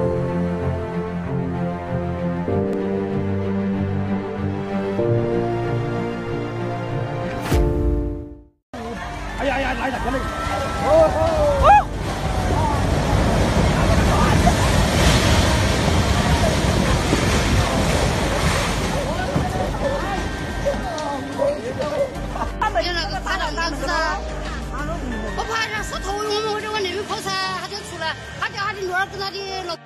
哎呀呀，来了，快点！ 他们那个打仗子啊，我怕人说头，我们或者往那边跑噻，他就出来，他叫他的女儿跟他的老。